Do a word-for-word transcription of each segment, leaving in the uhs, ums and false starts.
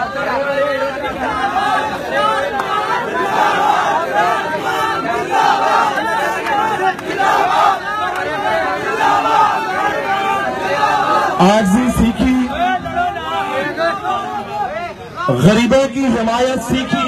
आजिज़ी सीखी, गरीबों की हिमायत सीखी,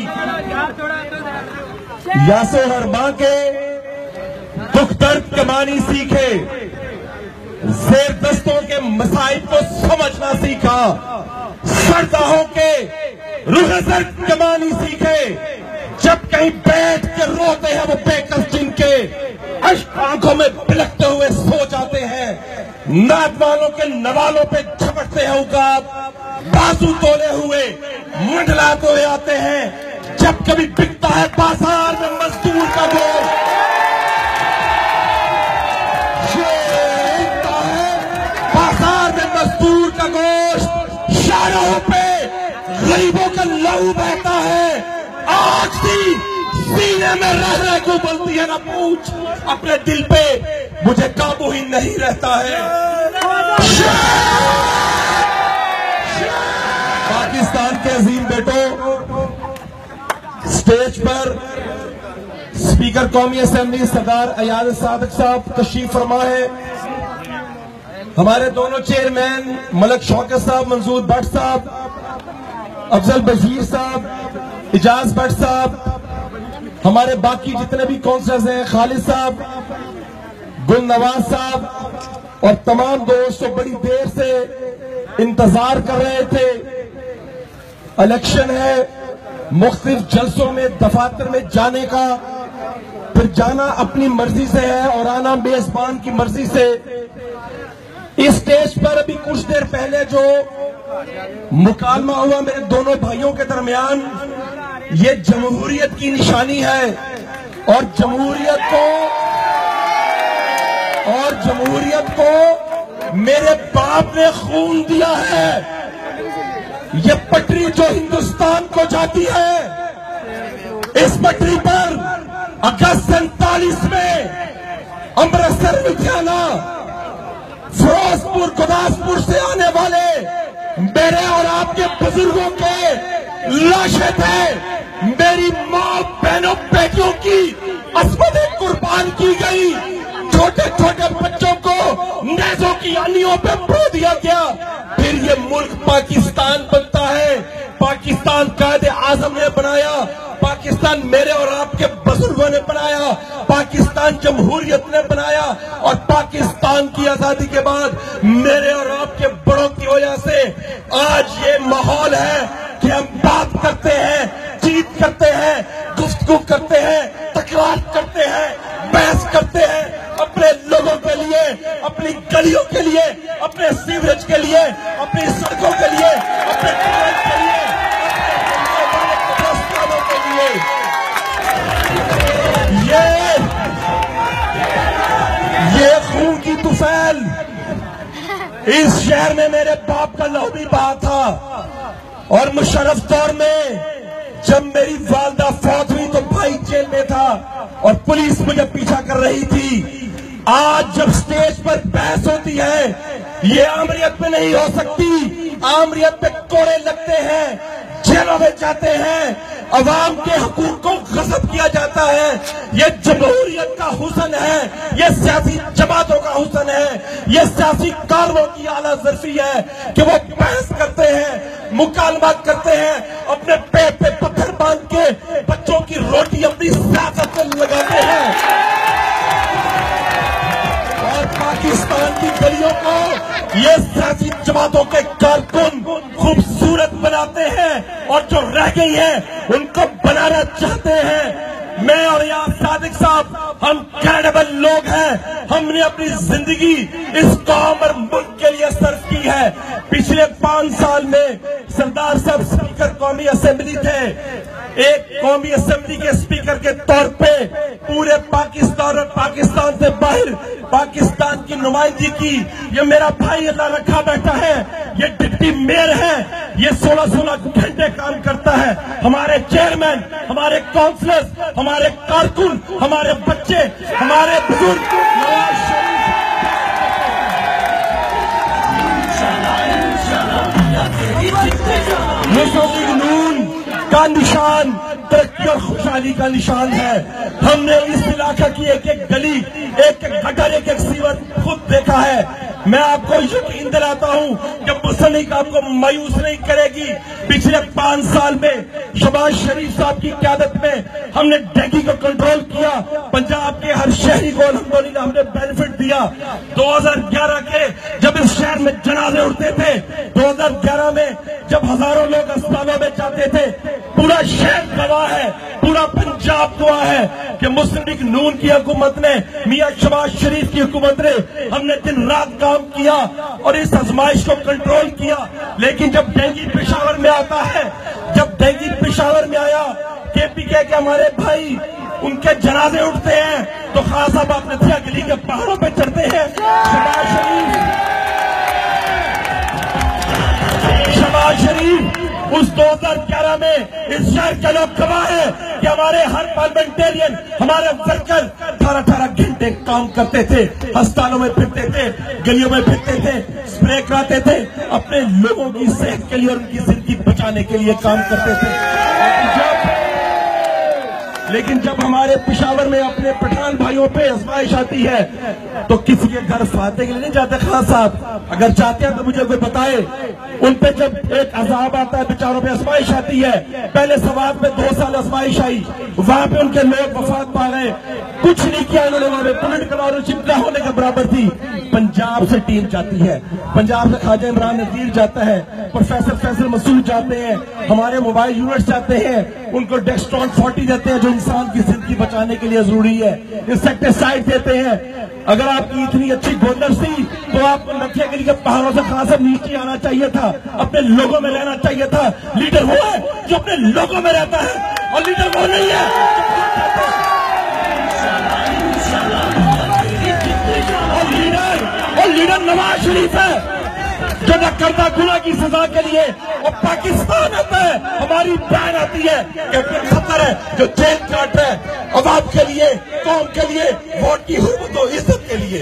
यासो हर मां के दुख दर्द के मानी सीखे, जेर दस्तों के मसाइब को समझना सीखा, सरदाहों के रुखसर के मानी सीखे, जब कहीं बैठ के रोते हैं वो बेकस जिनके अश्क आंखों में बिलखते हुए सो जाते हैं, नात वालों के नवालों पे झपटते हैं उकाब, बाजू तोले हुए मंडलाते हुए आते हैं, जब कभी बिकता है बाजार में मजदूर का गोश्त, बिकता है बाजार में मजदूर का गोश्त, शाहराहों पे गरीबों का लहू बहता है, आज भी सीने में रह रह को बोलती है ना पूछ, अपने दिल पे मुझे काबू ही नहीं रहता है। पाकिस्तान के अजीम बेटों, स्टेज पर स्पीकर कौमी असेंबली सरदार अयाज सादिक साहब तशरीफ फरमा है, हमारे दोनों चेयरमैन मलक शौकत साहब, मंजूर भट्ट साहब, अफजल बशीर साहब, इजाज भट्ट साहब, हमारे बाकी जितने भी काउंसलर्स हैं, खालिद साहब, गुल नवाज साहब और तमाम दोस्त जो बड़ी देर से इंतजार कर रहे थे। इलेक्शन है, मुख्तलिफ जलसों में दफातर में जाने का, फिर जाना अपनी मर्जी से है और आना मेजबान की मर्जी से। इस स्टेज पर अभी कुछ देर पहले जो मुकालमा हुआ मेरे दोनों भाइयों के दरमियान, ये जमहूरियत की निशानी है और जमहूरियत को और जमहूरियत को मेरे बाप ने खून दिया है। ये पटरी जो हिंदुस्तान को जाती है, इस पटरी पर अगस्त सैंतालीस में अमृतसर, लुधियाना, फिरोजपुर, गुरदासपुर से आने वाले मेरे और आपके बुजुर्गों के लाशें थे। मेरी मां, बहनों, बेटियों की अस्मतें कुर्बान की गई। छोटे छोटे बच्चों को नेज़ों की आनियों पे बो दिया गया। फिर ये मुल्क पाकिस्तान बनता है। पाकिस्तान कायदे आजम ने बनाया, पाकिस्तान मेरे और आपके बुजुर्गों ने बनाया, पाकिस्तान जमहूरियत ने बनाया और पाकिस्तान की आजादी के बाद मेरे और आपके बड़ों की वजह से आज ये माहौल है कि हम बात करते हैं, जीत करते हैं, गुफ्तगू करते हैं, तकरार करते हैं, बहस करते हैं, अपने लोगों के लिए, अपनी गलियों के लिए, अपने सीवरेज के लिए, अपनी सड़कों के लिए, अपने कॉलेज के लिए, अपने कब्रिस्तानों के लिए। ये ये खून की तुफैल इस शहर में मेरे बाप का लहू भी बहा था और मुशर्रफ दौर में जब मेरी वालदा फौत हुई तो भाई जेल में था और पुलिस मुझे पीछा कर रही थी। आज जब स्टेज पर बहस होती है, ये आमरीयत में नहीं हो सकती। आमरीयत पे कोड़े लगते हैं, जेलों में जाते हैं, अवाम के हकूक को गस्ब किया जाता है। ये जमहूरियत का हुस्न है, ये सियासी जमातों का हुस्न है, ये सियासी कारवों की आला ज़र्फी है कि वो बहस करते हैं, मुकालमा करते हैं, अपने पेट पे पत्थर बांध के बच्चों की रोटी अपनी सियासत में लगाते हैं और पाकिस्तान की गलियों को ये सियासी जमातों के कारकुन खूबसूरत बनाते हैं और जो रह गई है उनको बनाना चाहते हैं। मैं और यार सादिक साहब, हम क्रेडिबल लोग हैं। हमने अपनी जिंदगी इस कौम और मुल्क के लिए सर्व की है। पिछले पांच साल में सरदार साहब स्पीकर कौमी असेंबली थे। एक कौमी असेंबली के स्पीकर के तौर पे पूरे पाकिस्तान और पाकिस्तान से बाहर पाकिस्तान की नुमाइंदगी की ये मेरा भाई अल्लाह रखा बैठा है। ये डिप्टी मेयर है, ये सोलह सोलह घंटे काम करता है। हमारे चेयरमैन, हमारे काउंसलर्स, हमारे कारकुन, हमारे बच्चे, हमारे बुजुर्ग नवाज शरीफ बदहाली का निशान है। हमने इस इलाके की एक एक गली, एक एक गटर, एक एक सीवर खुद देखा है। मैं आपको यकीन दिलाता हूं कि मुस्लिम लीग आपको मायूस नहीं करेगी। पिछले पांच साल में शहबाज शरीफ साहब की क़यादत में हमने डेंगू को कंट्रोल किया। पंजाब के हर शहरी को अल्हम्दुलिल्लाह हमने बेनिफिट दिया। दो हज़ार ग्यारह के जब इस शहर में जनाजे उठते थे, दो हज़ार ग्यारह में जब हजारों लोग अस्पतालों में जाते थे, पूरा शहर गवाह है, पूरा पंजाब गवाह है कि मुस्लिम लीग नून की हुकूमत ने, मियां शहबाज शरीफ की हुकूमत ने, हमने दिन रात काम किया और इस आजमाइश को कंट्रोल किया। लेकिन जब डेंगू पेशावर में आता है, जब डेंगू पेशावर में आया, केपीके के हमारे भाई उनके जनाजे उठते हैं तो खास साहब आप नथिया गली के पहाड़ों पे चढ़ते हैं। शहबाज शरीफ शहबाज शरीफ उस दो हज़ार ग्यारह में इस शहर के लोग गवाह है कि हमारे हर पार्लियामेंटेरियन, हमारे वर्कर अठारह अठारह घंटे काम करते थे, अस्पतालों में फिरते थे, गलियों में फिरते थे, स्प्रे कराते थे, अपने लोगों की सेहत के लिए और उनकी जिंदगी बचाने के लिए काम करते थे। लेकिन जब हमारे पेशावर में अपने पठान भाइयों पे आजमाइश आती है तो किसी के घर फाते के लिए नहीं जाते। खान साहब अगर चाहते हैं तो मुझे कोई बताए, उन पे जब एक अजाब आता है, बेचारों पे आजमाइश आती है, पहले सवाब में दो साल आजमाइश आई, वहां पे उनके लोग वफात पा गए, कुछ नहीं किया उन्होंने, वहां पे पॉलिटिकल ऑनरशिप न होने के बराबर थी। पंजाब से टीम जाती है, पंजाब से ख्वाजा इमरान नजीर जाता है, प्रोफेसर फैसल मसूद जाते हैं, हमारे मोबाइल यूनिट्स जाते हैं, उनको डेक्सट्रॉन फोर्टी देते हैं जो इंसान की जिंदगी बचाने के लिए जरूरी है, इंसेक्टिसाइड देते हैं। अगर आपकी इतनी अच्छी गोदर थी तो आपको नथिया गली के पहाड़ों से खासा नीचे आना चाहिए था, अपने लोगों में रहना चाहिए था। लीडर वो है जो अपने लोगों में रहता है और लीडर वो नहीं है और लीडर और लीडर नवाज शरीफ है जो न करता गुनाह की सजा के लिए और पाकिस्तान आता है, हमारी बहन आती है कि खतर है जो जेल काट रहा है अवाम के लिए, कौम के लिए, वोट की हुर्मत और इज्जत के लिए।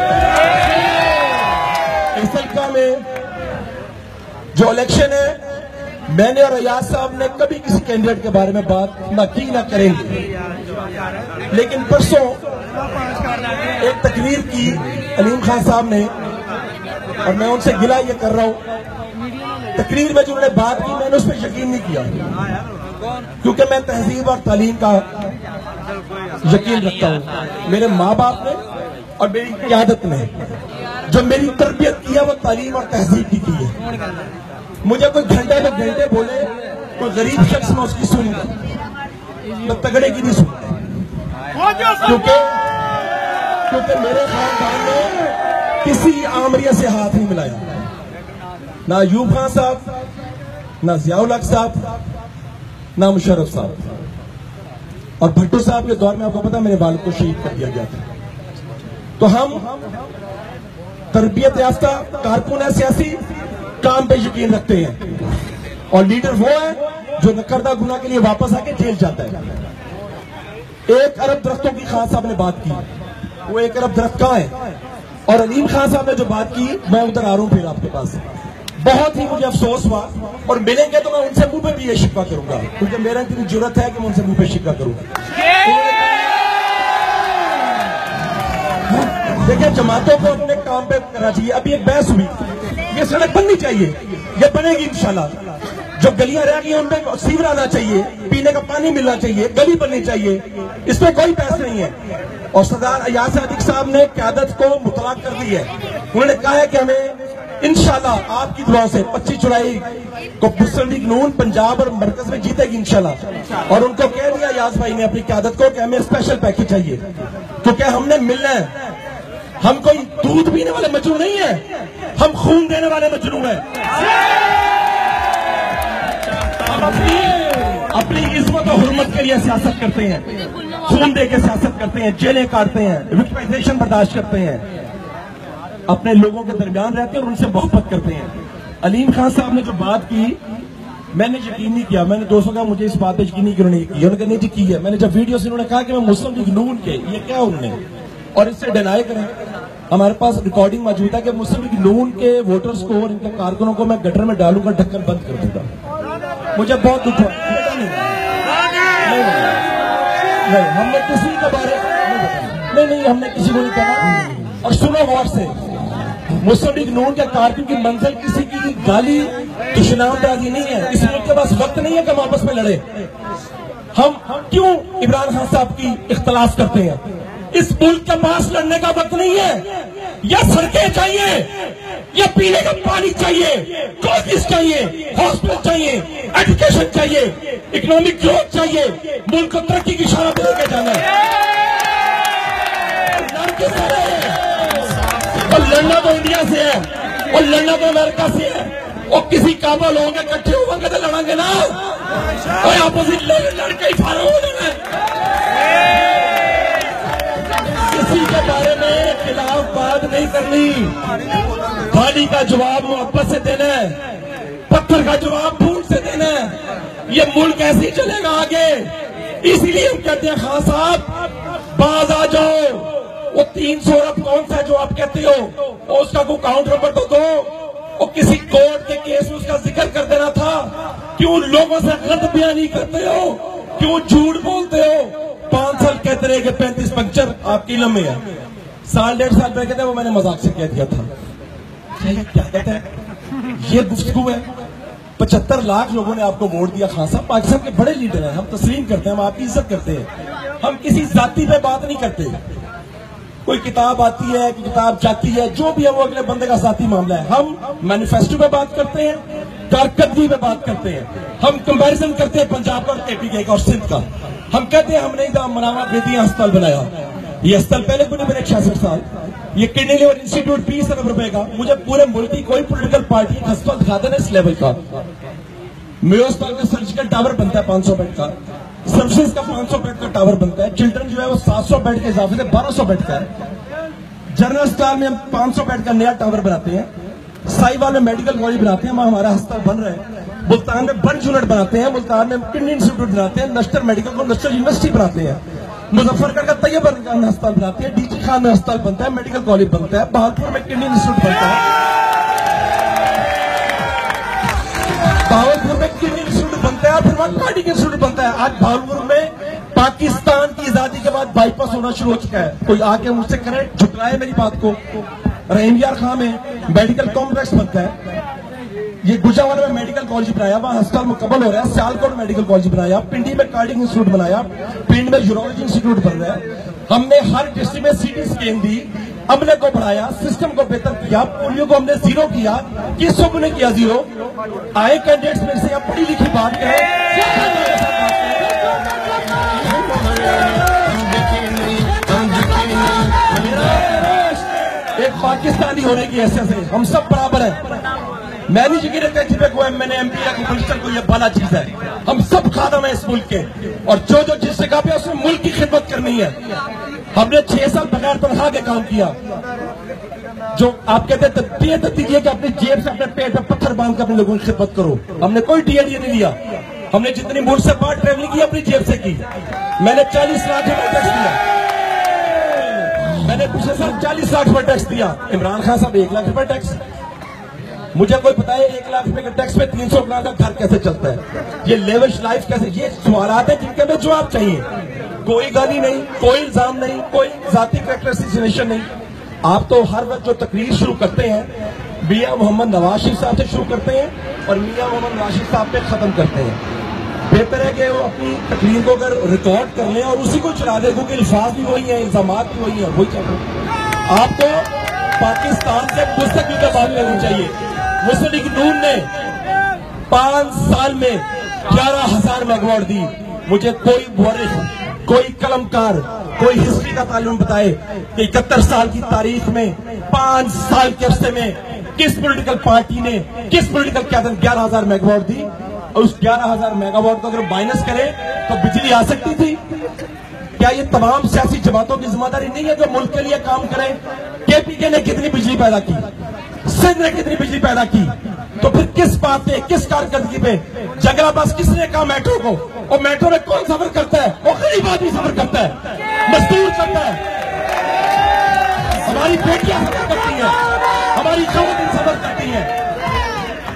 इस हल्का में जो इलेक्शन है, मैंने और अयाज साहब ने कभी किसी कैंडिडेट के बारे में बात न की न करेंगे, लेकिन परसों एक तकरीर की अलीम खान साहब ने और मैं उनसे गिला ये कर रहा हूं, तकरीर में जो उन्होंने बात की मैंने उस पर यकीन नहीं किया क्योंकि मैं तहजीब और तालीम का यकीन रखता हूं। मेरे माँ बाप ने और मेरी क़यादत ने जो मेरी तरबियत की है वो तालीम और तहजीब की की है। मुझे कोई घंटे में घंटे बोले, कोई गरीब शख्स में उसकी सुनूंगा, मैं तगड़े की नहीं सुनता क्योंकि क्योंकि मेरे खानदान ने किसी आमरिया से हाथ नहीं मिलाया, ना अयूब खान साहब, ना जियाउल हक साहब, ना मुशर्रफ साहब। और भट्टो साहब के दौर में आपको पता मेरे वालिद को शहीद कर दिया गया था। तो हम तरबियत याफ्ता कारकुन है, सियासी काम पे यकीन रखते हैं और लीडर वो है जो नकरदा गुनाह के लिए वापस आके जेल जाता है। एक अरब दरख्तों की खान साहब ने बात की, वो एक अरब दरख्त कहां है? और अलीम खान साहब ने जो बात की, मैं उधर आ रहा हूं फिर आपके पास। बहुत ही मुझे अफसोस हुआ और मिलेंगे तो मैं उनसे मुंह पे भी ये शिकवा करूंगा क्योंकि मेरा इतनी जरूरत है कि मैं उनसे मुंह पे शिकवा करूंगा। देखिए, जमातों को अपने काम पे करना चाहिए। अभी एक बहस हुई, ये सड़क बननी चाहिए, ये बनेगी इंशाल्लाह। जो गलियां रह गई हैं उनमें सीवर आना चाहिए, पीने का पानी मिलना चाहिए, गली बननी चाहिए, इसमें कोई बहस नहीं है। और सरदार अयाज सादिक साहब ने क़यादत को मुतलाक कर दी है। उन्होंने कहा है कि हमें इंशाल्लाह आपकी दुआ से पच्चीस जुलाई को मुस्लिम लीग नून पंजाब और मरकज में जीतेगी इंशाल्लाह। और उनको कह दिया अयाज भाई ने अपनी क़यादत को कि हमें स्पेशल पैकेज चाहिए क्योंकि हमने मिलना है। हम कोई दूध पीने वाले मजनू नहीं है, हम खून देने वाले मजनू हैं। हम अपनी अपनी इज्जत और हुर्मत के लिए सियासत करते हैं, खून दे के सियासत करते हैं, जेलें काटते हैं, विक्टिमाइजेशन बर्दाश्त करते हैं, अपने लोगों के दरमियान रहते हैं और उनसे मोहब्बत करते हैं। अलीम खान साहब ने जो बात की मैंने यकीन नहीं किया। मैंने दोस्तों कहा मुझे इस बात पर यकीन नहीं उन्होंने की। उन्होंने कहा नहीं जी की है। मैंने जब वीडियो से उन्होंने कहा कि मैं मुस्लिम लीग नून के, ये क्या उन्होंने, और इससे डिनाई करें। हमारे पास रिकॉर्डिंग मौजूद है कि मुस्लिम लीग नून के वोटर्स को और इनके कारकुनों को मैं गटर में डालूंगा, ढक्कन बंद कर दूंगा। मुझे बहुत दुख हुआ। नहीं, हमने किसी के बारे नहीं नहीं हमने किसी को नहीं कहा। और सुनो गौर से, मुस्लिम लीग नून के कारकुन की मंजिल किसी की गाली दुश्मनामदाजी नहीं है। इस मुल्क के पास वक्त नहीं है कि हम आपस में लड़े। हम क्यों इमरान खान साहब की इख्तलाफ करते हैं? इस मुल्क के पास लड़ने का वक्त नहीं है। या सड़कें चाहिए, या पीने का पानी चाहिए, कॉलेज चाहिए, हॉस्पिटल चाहिए, एजुकेशन चाहिए, इकोनॉमिक ग्रोथ चाहिए, मुल्क को तरक्की की इशारा पे लेके जाना है। और लड़ना तो इंडिया से है, और लड़ना तो अमेरिका से है, और किसी काबल होंगे इकट्ठे होंगे तो लड़ेंगे ना। और अपोजिट लड़के ही फारो हो जाना है। किसी के बारे में खिलाफ बात नहीं करनी। गाली का जवाब मोहब्बत से देना है, पत्थर का जवाब फूल से देना है। ये मुल्क ऐसे ही चलेगा आगे। इसीलिए हम कहते हैं खान साहब बाज आ जाओ। वो तीन सौ अरब कौन सा जो आप कहते हो, उसका कोई काउंट नंबर तो दो। वो किसी कोर्ट के केस में उसका जिक्र कर देना था। क्यों लोगों से गलत बयानी करते हो? क्यों झूठ बोलते हो? पांच साल कहते रहे कि पैंतीस पंक्चर आपकी इल्म में है। साल डेढ़ साल पहले कहते हैं वो मैंने मजाक से कह दिया था। क्या कहते हैं? ये गुफ्तगू है। पचहत्तर लाख लोगों ने आपको वोट दिया। खान साहब पाकिस्तान के बड़े लीडर हैं, हम तस्लीम करते हैं, हम आपकी इज्जत करते हैं। हम किसी जाति पे बात नहीं करते। कोई किताब आती है कि किताब जाती है, जो भी है वो अगले बंदे का जाती मामला है। हम मैनिफेस्टो पे बात करते हैं, कारकर्दगी पे बात करते हैं। हम कंपैरिजन करते हैं पंजाब और एपी का और सिंध का। हम कहते हैं हमने मनावा बेदिया अस्पताल बनाया। ये अस्पताल पहले को नहीं बने छियासठ साल। ये किडनी लिवर इंस्टीट्यूट बीस अरब रुपए का। मुझे पूरे मुल्क की कोई पोलिटिकल पार्टी अस्पताल दिखा देना इस लेवल का। मेयो अस्पताल का सर्जिकल टावर बनता है पांच सौ बेड का, सर्विसेज का पांच सौ बेड का टावर बनता है, चिल्ड्रन जो है वो सात सौ बेड के इजाफे से बारह सौ बेड का है। जनरल अस्पताल में हम पांच सौ बेड का नया टावर बनाते हैं। साहिवाल में मेडिकल कॉलेज बनाते हैं, वहां हमारा अस्पताल बन रहा है। मुल्तान में बर्न यूनिट बनाते हैं, मुल्तान में किडनी इंस्टीट्यूट बनाते हैं, नश्तर मेडिकल को नश्तर यूनिवर्सिटी बनाते हैं, मुजफ्फरगढ़ का तैयब में अस्पताल बनाते हैं, डीजी खान में अस्पताल बनता है, मेडिकल कॉलेज बनता है, बहालपुर में किडनी इंस्टीट्यूट बनता है, भावलपुर में किडनी इंस्टीट्यूट बनता है, फिर वहां कार्डियक इंस्टीट्यूट बनता है। आज भावलपुर में पाकिस्तान की आजादी के बाद बाईपास होना शुरू हो चुका है। कोई आके मुझसे करे, झुटलाए मेरी बात को। रहीमयार खां में मेडिकल कॉम्प्लेक्स बनता है। ये गुजरावाला में मेडिकल कॉलेज बनाया, वहां अस्पताल मुकम्मल हो रहा है। सियालकोट मेडिकल कॉलेज बनाया, पिंडी में कार्डियक इंस्टीट्यूट बनाया, पिंड में यूरोलॉजी इंस्टीट्यूट बन रहा है। हमने हर डिस्ट्रिक्ट में सीटी स्कैन दी, अमले को बढ़ाया, सिस्टम को बेहतर किया, पोलियो को हमने जीरो किया। किस सब ने किया जीरो? आए कैंडिडेट्स में से आप पढ़ी लिखी बात करें। एक पाकिस्तानी होने की हैसियत से हम सब बराबर हैं। मैं नहीं यकीन रखता जिसमें कोई मैंने एमपी या मिनिस्टर को यह बाला चीज है। हम सब खादम है इस मुल्क के, और जो जो जिस जगह पे उसमें मुल्क की खिदमत करनी है। हमने छह साल बगैर तनख्वाह के काम किया। जो आप कहते हैं दीजिए कि अपनी जेब से अपने पेट में पत्थर बांध कर अपने लोगों की खिदमत करो। हमने कोई टीएडीए नहीं लिया। हमने जितनी मुल्क से बाहर ट्रेवलिंग की अपनी जेब से की। मैंने चालीस लाख रुपए टैक्स दिया। मैंने पिछले साल चालीस लाख रुपए टैक्स दिया। इमरान खान साहब एक लाख रुपए टैक्स। मुझे कोई बताए एक लाख रुपए के टैक्स में तीन सौ करोड़ का घर कैसे चलता है? ये लेविश लाइफ कैसे? ये सवालात है जिनके हमें जवाब चाहिए। कोई गाली नहीं, कोई इल्जाम नहीं, कोई जाती कैरेक्टर एसोसिएशन नहीं। आप तो हर वक्त जो तकरीर शुरू करते हैं मियां मोहम्मद नवाज शरीफ साहब से शुरू करते हैं और मियां मोहम्मद नवाज शरीफ साहब पे खत्म करते हैं। बेहतर है कि वो अपनी तकरीर को अगर रिकॉर्ड कर लें और उसी को चला दें, क्योंकि अल्फाज भी वही है, इल्जाम भी वही है, वही चाहिए। आपको पाकिस्तान से मुस्तकिल का बात करनी चाहिए। मुस्लिम लीग नून ने पांच साल में ग्यारह हजार मेगावाट दी। मुझे कोई मुअर्रिख, कोई कलमकार, कोई हिस्ट्री का ताल्लुम बताए कि इकहत्तर साल की तारीख में पांच साल के अरसे में किस पॉलिटिकल पार्टी ने, किस पॉलिटिकल क्यादत ग्यारह हजार मेगावाट दी। और उस ग्यारह हजार मेगावाट को अगर माइनस करें तो बिजली आ सकती थी। क्या ये तमाम सियासी जमातों की जिम्मेदारी नहीं है जो मुल्क के लिए काम करें? केपीके ने कितनी बिजली पैदा की, सिंध ने कितनी बिजली पैदा की, तो फिर किस बात पे, किस कारकर्दगी पे? जगह बस किसने कहा मेट्रो को? और मेट्रो में कौन सफर करता है? वो गरीब आदमी सफर करता है, मजदूर करता है। हमारी बेटियां सफर करती हैं, हमारी खातिन सफर करती हैं।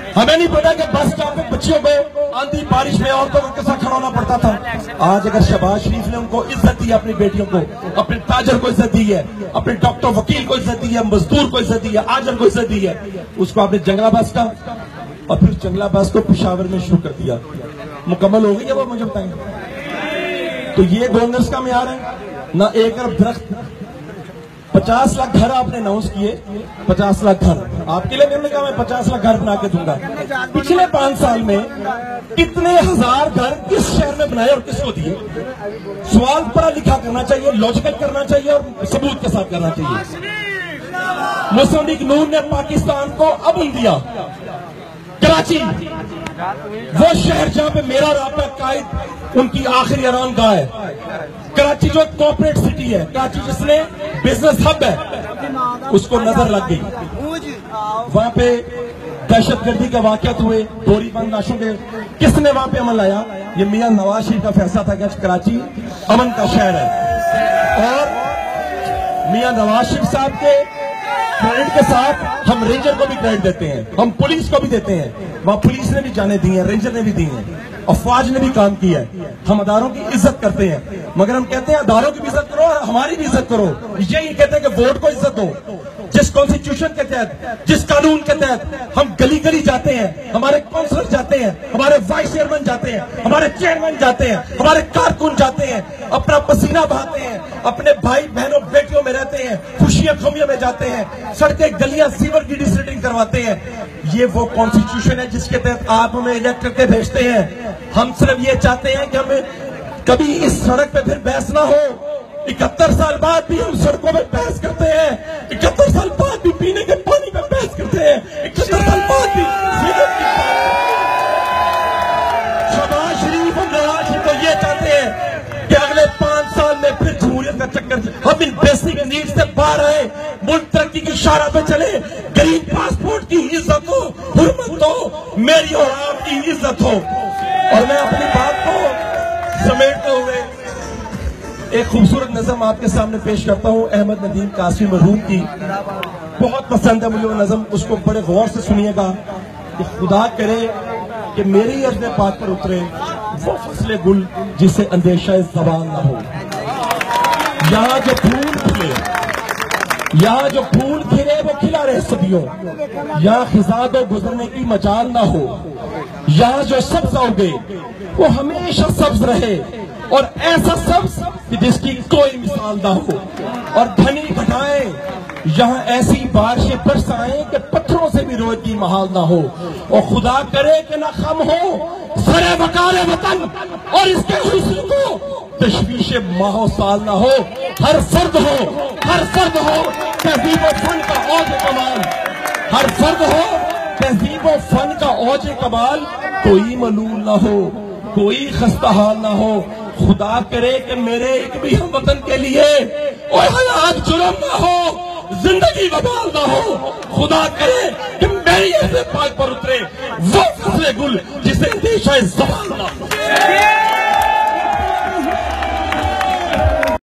हमें नहीं पता कि बस स्टॉप पे बच्चियों को आंधी बारिश में औरतों को कैसा खड़ा होना पड़ता था। आज अगर शहबाज शरीफ ने उनको इज्जत दी, अपनी बेटियों को, अपने ताजर को इज्जत दी है, अपने डॉक्टर वकील को इज्जत दी है, मजदूर को इज्जत दी है, आजर को इज्जत दी है, उसको आपने जंगला बस का और फिर जंगला बस को पेशावर में शुरू कर दिया। मुकम्मल हो गई है वो, मुझे बताएंगे। तो ये गवर्नेंस का म्यार है ना। एक अरब दरख्त, पचास लाख घर आपने अनाउंस किए, पचास लाख घर आपके लिए मैंने कहा मैं पचास लाख घर बना के दूंगा। पिछले पांच साल में कितने हजार घर किस शहर में बनाए और किसको दिए? सवाल पढ़ा लिखा करना चाहिए, लॉजिकल करना चाहिए और सबूत के साथ करना चाहिए। मुस्लिम लीग नून ने पाकिस्तान को अमन दिया। कराची, वो शहर जहां पे मेरा राबता कायद उनकी आखिरी आराम गाह है। कराची जो कॉर्पोरेट सिटी है, कराची जिसने बिजनेस हब है, उसको नजर लग गई। वहां पे दहशतगर्दी के वाकयात हुए, गोली बंद लाशों के, किसने वहां पे अमन लाया? ये मियां नवाज शरीफ का फैसला था कि कराची अमन का शहर है। और मियां नवाज शरीफ साहब के क्रेडिट के साथ हम रेंजर को भी क्रेडिट देते हैं, हम पुलिस को भी देते हैं। वहां पुलिस ने भी जाने दी हैं, रेंजर ने भी दी हैं, अफवाज ने भी काम किया है। हम अदारों की इज्जत करते हैं, मगर हम कहते हैं अदारों की भी इज्जत करो और हमारी भी इज्जत करो। यही कहते हैं कि वोट को इज्जत दो। जिस कॉन्स्टिट्यूशन के तहत, जिस कानून के तहत हम गली गली जाते हैं, हमारे काउंसलर जाते हैं, हमारे वाइस चेयरमैन जाते हैं, हमारे चेयरमैन जाते हैं, हमारे कारकुन जाते हैं, अपना पसीना बहाते हैं, अपने भाई बहनों बेटियों में रहते हैं, खुशियां गमियों में जाते हैं, सड़कें गलियां सीवर की डिस्ट्रिक्टिंग करवाते हैं। ये वो कॉन्स्टिट्यूशन है जिसके तहत आप हमें इलेक्ट करके भेजते हैं। हम सिर्फ ये चाहते हैं कि हमें कभी इस सड़क पे फिर बहस ना हो। इकहत्तर साल बाद भी हम सड़कों में बहस करते हैं, इकहत्तर साल बाद भी पीने के पानी में बहस करते हैं, इकहत्तर साल बाद भी शहबाज शरीफ और नवाज शरीफ को ये चाहते हैं कि अगले पांच साल में फिर जमहूरियत का चक्कर, हम इन बेसिक नीड्स से बाहर आए, मुल्क तरक्की की शारा पे चले, ग्रीन पासपोर्ट की इज्जत हो, हुर्मत हो, मेरी और आपकी इज्जत हो। और मैं अपनी बात को समेटते हुए एक खूबसूरत नज़म आपके सामने पेश करता हूँ, अहमद नदीम कासमी मरहूम की। बहुत पसंद है मुझे वो नज़म, उसको बड़े गौर से सुनिएगा कि खुदा करे कि मेरी अर्ज़ पाक पर उतरे वो फसले गुल जिसे अंदेशा ज़बान न हो। यहाँ जो फूल खिले, यहाँ जो फूल खिले वो खिला रहे सदियों, यहाँ खिजादो गुजरने की मजाल ना हो। यहाँ जो सब्ज उगे वो हमेशा सब्ज रहे और ऐसा सब्ज कि जिसकी कोई मिसाल ना हो। और धनी घटाएं यहाँ ऐसी बारिशें बरसाएं कि पत्थरों से भी रोजगी महाल ना हो। और खुदा करे कि ना खम हो सरे वकारे वतन और इसके हुस्न को तशवीश माहो साल ना हो। हर फर्द हो, हर फर्द हो तहजीब व फन का औज कमाल, हर फर्द हो तहजीब व फन का औज कमाल। कोई मलूल ना हो, कोई खस्ता हाल ना हो। खुदा करे कि मेरे एक भी हम वतन के लिए और हयात जुर्म ना हो, जिंदगी वबाल ना हो। खुदा करे कि मेरी ऐसे पाक पर उतरे वो फसले गुल जिसे अंदेशा ज़बान ना हो।